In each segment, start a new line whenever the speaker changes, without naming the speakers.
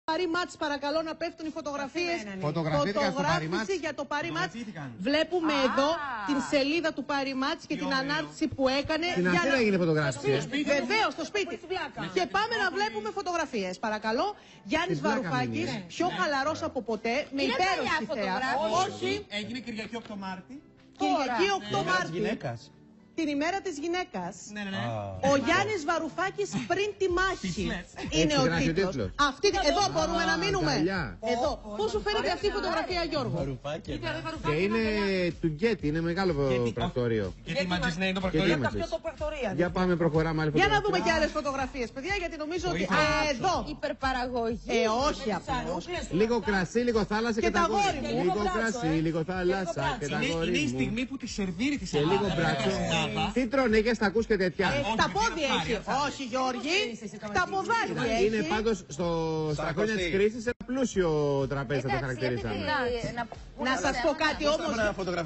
Πάρει μάτς, παρακαλώ να πέφτουν οι φωτογραφίες.
Φωτογραφίση
για το Πάρει μάτς. Βλέπουμε εδώ την σελίδα του Πάρει μάτς και την ανάρτηση που έκανε.
Στην Αθήνα έγινε φωτογράφηση.
Βεβαίως, στο σπίτι. Και πάμε να βλέπουμε φωτογραφίες. Παρακαλώ. Γιάννης Βαρουφάκης, πιο χαλαρός από ποτέ, με υπέροχη θέα. Όχι.
Έγινε Κυριακή 8 Μάρτη.
Κυριακή 8 Μάρτη. Την ημέρα της γυναίκας. Ο Γιάννης Βαρουφάκης πριν τη μάχη. Είναι ο τίτλος. Εδώ μπορούμε να μείνουμε. Εδώ. Πώς σου φαίνεται αυτή η φωτογραφία, Γιώργο?
Και είναι του Γκέτι, είναι μεγάλο πρακτορείο.
Γιατί μαζί είναι το πρακτορείο.
Για πάμε, προχωράμε άλλη
Για
φωτογραφία.
να δούμε και άλλες φωτογραφίες, παιδιά, γιατί νομίζω ότι. Εδώ.
Υπερπαραγωγή.
Όχι απλώς.
Λίγο κρασί, λίγο θάλασσα και τα γόρι μου. Λίγο κρασί, λίγο θάλασσα και τα γόρι μου.
Είναι η στιγμή που τη σερβίρει τη
Και λίγο μπράτσο. Τι τρώνε, τα ακούς και τέτοια.
Τα πόδια έχει. Όχι, Γιώργη. Τα ποδάρια έχει.
Είναι πάντως στα χρόνια της κρίσης ένα πλούσιο τραπέζι, θα το χαρακτηρίσαμε.
Να σας πω κάτι όμως.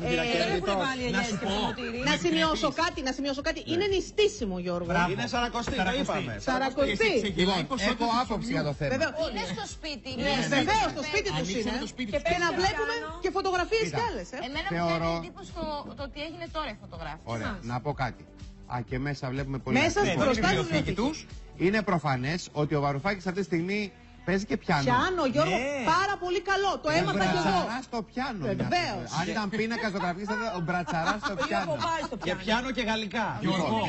Να σημειώσω κάτι. Είναι νηστίσιμο, Γιώργο.
Είναι σαρακοστή, το είπαμε.
Σαρακοστή.
Λοιπόν, έχω άποψη για το θέμα.
Είναι στο σπίτι.
Βεβαίως, στο σπίτι τους είναι. Και να βλέπουμε και φωτογραφίες κι άλλες.
Εμένα μου κάνει εντύπωση το ότι έγινε τώρα η φωτογράφηση.
Ωραία, να πω κάτι. Και μέσα βλέπουμε πολύ.
Μέσα στην μπροστά
τους.
Είναι προφανές ότι ο Βαρουφάκης αυτή τη στιγμή παίζει και πιάνο.
Πιάνο, Γιώργο, πάρα πολύ καλό. Το έμαθα κι εγώ.
Μπρατσαρά στο πιάνο.
Βεβαίως.
Αν ήταν πίνακα ζωγραφική, θα ήταν ο μπρατσαρά στο πιάνο.
Και πιάνο και γαλλικά. Γιώργο.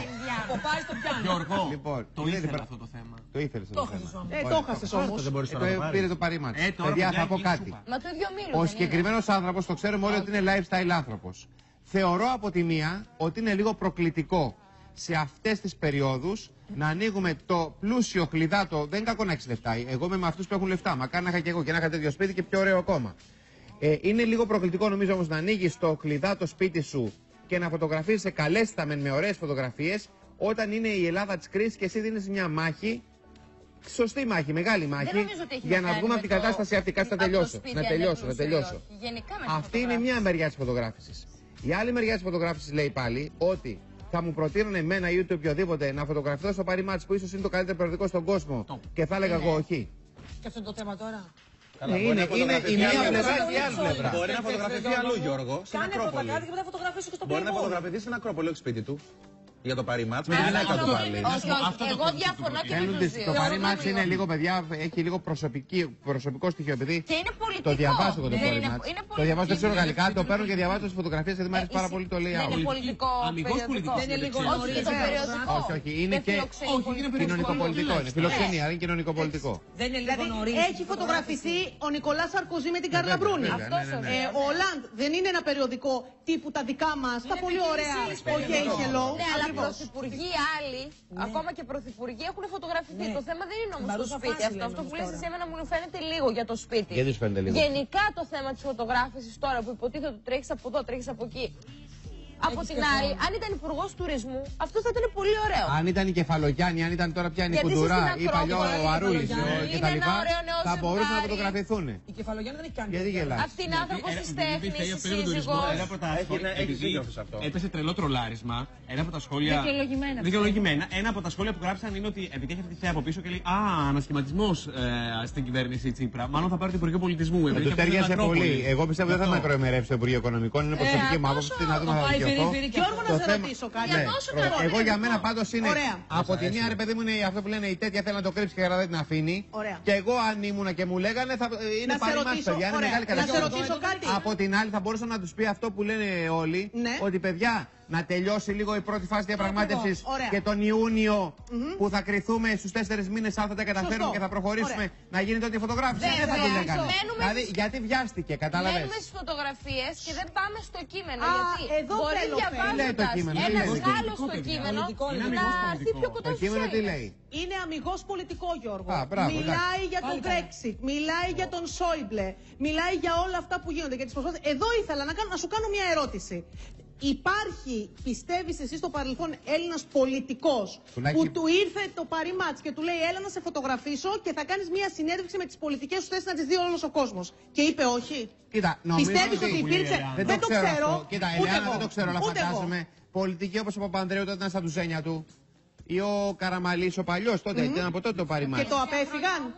Λοιπόν,
το
ήθελα αυτό το θέμα.
Το ήθελε αυτό το θέμα.
Το έχασες όμως.
Πήρε το Πάρει μάτς. Παιδιά, θα πω κάτι.
Μα το ίδιο μήλο.
Ο συγκεκριμένος άνθρωπος, το ξέρουμε όλοι ότι είναι lifestyle άνθρωπος. Θεωρώ από τη μία ότι είναι λίγο προκλητικό σε αυτές τις περιόδους να ανοίγουμε το πλούσιο χλιδάτο. Δεν είναι κακό να έχεις λεφτά. Εγώ είμαι με αυτούς που έχουν λεφτά. Μακάρι να είχα και εγώ και να είχα τέτοιο σπίτι και πιο ωραίο ακόμα. Είναι λίγο προκλητικό νομίζω όμως να ανοίγεις το χλιδάτο σπίτι σου και να φωτογραφίζεσαι καλέστα με ωραίες φωτογραφίες όταν είναι η Ελλάδα της κρίσης και εσύ δίνεις μια μάχη. Σωστή μάχη, μεγάλη μάχη. Για να βγούμε από την κατάσταση αυτή. Κάτσε να τελειώσω. Αυτή είναι μια μεριά της φωτογράφησης. Η άλλη μεριά της φωτογράφησης λέει πάλι ότι θα μου προτείνουν εμένα ή ούτε οποιοδήποτε να φωτογραφηθώ στο Πάρει μάτς που ίσως είναι το καλύτερο περιοδικό στον κόσμο και θα έλεγα εγώ όχι.
Και αυτό το θέμα τώρα.
Είναι η μία πλευρά και η άλλη πλευρά.
Μπορεί να φωτογραφηθεί αλλού, Γιώργο. Στην Ακρόπολη. Μπορεί να φωτογραφηθεί στην Ακρόπολη, όχι σπίτι του. Για το Πάρει μάτς. Με την γυναίκα του πάλι.
Εγώ διαφωνώ και με τους δύο.
Το Πάρει μάτς είναι λίγο, παιδιά, έχει λίγο προσωπικό στοιχείο. Επειδή
και είναι πολιτικό.
το διαβάζω εγώ το Πάρει μάτς. Το διαβάζω, δεν ξέρω γαλλικά, το παίρνω και διαβάζω τις φωτογραφίες γιατί μου αρέσει πάρα πολύ το λέει.
Είναι πολιτικό.
Αμυγός πολιτικό.
Δεν είναι λίγο περιοδικό.
Όχι, είναι και κοινωνικοπολιτικό. Είναι φιλοξενία, είναι κοινωνικοπολιτικό.
Δεν είναι λίγο νωρίς. Έχει φωτογραφηθεί ο Νικολά Σαρκοζή με την Καρλα Μπρούνι. Ο Ολάντ δεν είναι ένα περιοδικό τύπου τα δικά μας, τα πολύ ωραία. OK, hello.
Πρωθυπουργοί άλλοι, ακόμα και πρωθυπουργοί έχουν φωτογραφηθεί. Το θέμα δεν είναι όμως το σπίτι. Αυτό που λες εσύ εμένα μου φαίνεται λίγο για το σπίτι.
Γιατί σου φαίνεται λίγο?
Γενικά το θέμα της φωτογράφησης τώρα που υποτίθεται ότι τρέχεις από εδώ, τρέχεις από εκεί. Από την άλλη, αν ήταν υπουργός τουρισμού, αυτό θα ήταν πολύ ωραίο.
Αν ήταν η Κεφαλογιάννη, αν ήταν τώρα πια η Κουντουρά ή παλιό ο Αρούλης κτλ. Θα μπορούσαν να φωτογραφηθούν.
Η Κεφαλογιάννη δεν έχει κάνει.
Γιατί γελάς?
Αυτή είναι άνθρωπος της τέχνης, η σύζυγος.
Έπεσε τρελό τρολάρισμα. Ένα από τα σχόλια. Δικαιολογημένα. Ένα από τα σχόλια που γράψαν είναι ότι επειδή έχει αυτή τη θέα από πίσω και λέει ανασχηματισμός στην κυβέρνηση Τσίπρα. Μάλλον θα πάρει το Υπουργείο Πολιτισμού.
Του τέριασε πολύ. Εγώ πιστεύω δεν θα με προημερεύσει το Υπουργείο Οικονομικών. Είναι προσωπική μου άποψη. Να δούμε θα
Γιώργο, να σε ρωτήσω κάτι.
Εγώ για μένα πάντως είναι. Από τη μία, ρε παιδί μου, είναι αυτό που λένε η τέτοια θέλει να το κρύψει και δεν την αφήνει. Και εγώ αν ήμουνα και μου λέγανε θα είναι Πάρει μάτς, παιδιά. Είναι μεγάλη καταστροφή. Από την άλλη θα μπορούσα να του πει αυτό που λένε όλοι. Ότι παιδιά, να τελειώσει λίγο η πρώτη φάση διαπραγμάτευσης και τον Ιούνιο που θα κρυθούμε στους 4 μήνες αν θα τα καταφέρουμε και θα προχωρήσουμε να γίνει τότε η φωτογράφηση. Δεν θα την έκανε. Δηλαδή γιατί βιάστηκε, κατάλαβες.
Μένουμε στις φωτογραφίες και δεν πάμε στο κείμενο. Γιατί
εδώ
μπορεί διαβάζοντας ένας άλλος στο κείμενο να έρθει πιο κοντά στο χέρι.
Είναι αμιγώς πολιτικό, Γιώργο.
Μιλάει
για τον Brexit, μιλάει για τον Σόιμπλε, μιλάει για όλα αυτά που γίνονται. Εδώ ήθελα να σου κάνω μια ερώτηση. Υπάρχει, πιστεύεις εσύ στο παρελθόν, Έλληνας πολιτικός που του ήρθε το Πάρει μάτς και του λέει έλα να σε φωτογραφίσω και θα κάνεις μια συνέντευξη με τις πολιτικές σου θέσεις να τις δει όλος ο κόσμος και είπε όχι?
Κοίτα,
πιστεύεις ότι υπήρξε? Δεν το ξέρω.
Κοίτα, Ελεάνα, δεν το ξέρω, αλλά φαντάζομαι πολιτική όπως ο Παπανδρέου τότε ήταν στα τουζένια του ή ο Καραμαλής ο παλιός τότε, ήταν από τότε το Πάρει μάτς.
Και το απέφυγαν.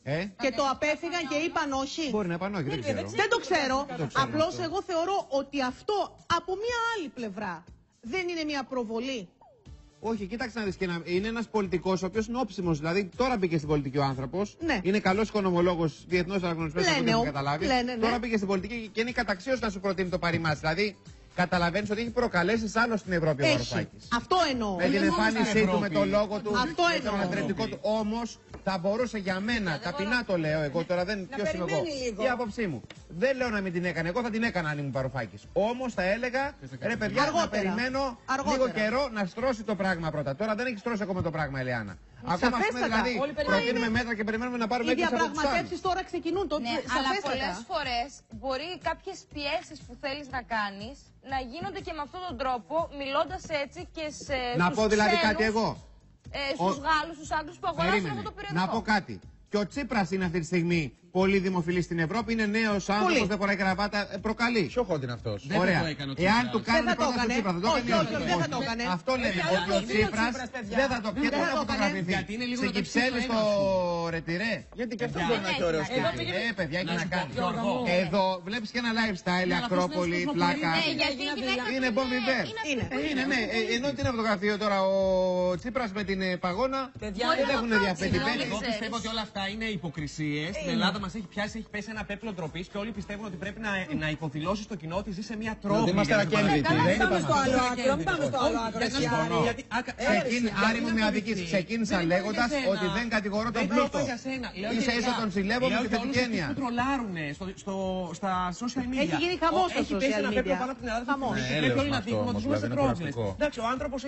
Και το απέφυγαν και είπαν όχι.
Μπορεί να είπαν όχι, δεν ξέρω.
Δεν το ξέρω. Απλώς εγώ θεωρώ ότι αυτό από μια άλλη πλευρά δεν είναι μια προβολή.
Όχι, κοίταξε να δεις, είναι ένας πολιτικός ο οποίος είναι όψιμος. Δηλαδή τώρα μπήκε στην πολιτική ο άνθρωπος.
Ναι.
Είναι καλός οικονομολόγος, διεθνώς αναγνωρισμένος, από ό,τι έχω καταλάβει. Τώρα μπήκε στην πολιτική και είναι καταξίως να σου προτείνει το παροιμάς. Δηλαδή καταλαβαίνεις ότι έχει προκαλέσει άλλο στην Ευρώπη ο Βαρουφάκης.
Αυτό εννοώ.
Με την εμφάνισή του, με το λόγο του,
αυτό
με τον αντρεπτικό του. Όμως θα μπορούσε για μένα, ταπεινά το λέω εγώ τώρα, δεν ποιος είμαι εγώ. Η άποψή μου. Δεν λέω να μην την έκανε. Εγώ θα την έκανα αν ήμουν Βαρουφάκης. Όμως θα έλεγα, ρε παιδιά, να περιμένω λίγο καιρό να στρώσει το πράγμα πρώτα. Τώρα δεν έχει στρώσει ακόμα το πράγμα, Ελεάνα. Ακόμα δηλαδή προτείνουμε μέτρα και περιμένουμε να πάρουμε
μέτρα. Οι διαπραγματεύσεις τώρα ξεκινούν.
Αλλά πολλές φορές μπορεί κάποιες πιέσεις που θέλεις να κάνεις να γίνονται και με αυτόν τον τρόπο, μιλώντας έτσι και σε.
Να πω δηλαδή κάτι εγώ.
Στους Γάλλους, στους Άγγλους που αγοράσαν αυτό το περιοδικό.
Να πω κάτι. Και ο Τσίπρας είναι αυτή τη στιγμή πολύ δημοφιλής στην Ευρώπη. Είναι νέος άνθρωπος, δεν φοράει κραβάτα, προκαλεί.
Ποιο χόντ είναι αυτός.
Ωραία. Εάν του κάνουν πρόταση του Τσίπρα, θα το έκανε. Αυτό λέμε. Ότι ο Τσίπρας δεν θα το πει. Δεν θα φωτογραφηθεί. Σε Κυψέλη στο Ρετυρέ.
Γιατί και αυτό μπορεί να έχει ωραίο σπίτι.
Παιδιά, έχει να κάνει. Εδώ βλέπεις και ένα lifestyle, Ακρόπολη, πλάκα. Είναι bon vivant. Είναι, ναι. Ενώ τι είναι φωτογραφείο τώρα ο Τσίπρας με την παγώνα. Δεν έχουν διαφετημένη.
Εγώ πιστεύω ότι όλα αυτά είναι υποκρισίες. Στην Ελλάδα μας έχει πέσει ένα πέπλο ντροπής και όλοι πιστεύουν ότι πρέπει να υποδηλώσει στο κοινό ότι ζει σε μια τρόπη.
Είμαστε ρακένδυτοι.
Δεν πάμε στο άλλο άκρο. Μην πάμε στο άλλο άκρο.
Άρη μου με αδικείς. Ξεκίνησα λέγοντας ότι δεν κατηγορώ τον πλούτο. Ίσα ίσα τον συλλεύω με τη θετική έννοια.
Που τρολάρουν στα social media.
Έχει γίνει χαμός στα social media.
Έχει πέσει ένα πέπλο πάνω από την Ελλάδα και πρέπει όλοι να δείχνουν ότι ζούμε σε πρόβλημα. Εντάξει, ο άνθρωπος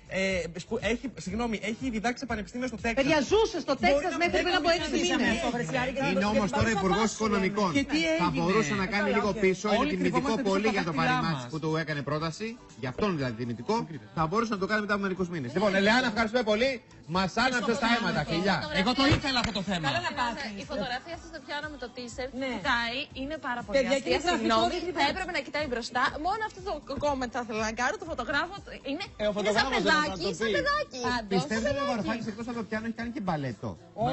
έχει διδάξει σε πανεπιστήμια στο Τέξας.
Παιδιά, ζούσε στο Τέξας μέχρι πριν από 6 μήνες.
Είναι όμως τώρα υπουργός οικονομικών. Θα μπορούσε να κάνει λίγο πίσω. Είναι τιμητικό πολύ για το παρημάτσι που του έκανε πρόταση. Γι' αυτόν δηλαδή τιμητικό. Θα μπορούσε να το κάνει μετά από μερικούς μήνες. Λοιπόν, Ελεάνα, ευχαριστούμε πολύ. Μας άναψε στα αίματα, φιλιά.
Εγώ το ήθελα αυτό το θέμα.
Η φωτογραφία σας το πιάνω με το t-shirt. Κοιτάει, είναι πάρα πολύ αστεία. Συγγνώμη, θα έπρεπε να κοιτάει μπροστά. Μόνο αυτό το comment θα ήθελα να κάνω. Το φωτογράφο είναι σαν παιδάκι.
Πιστεύω ότι ο Βαρουφάκης εκτός από το πιάνο έχει κάνει και μπαλέτο.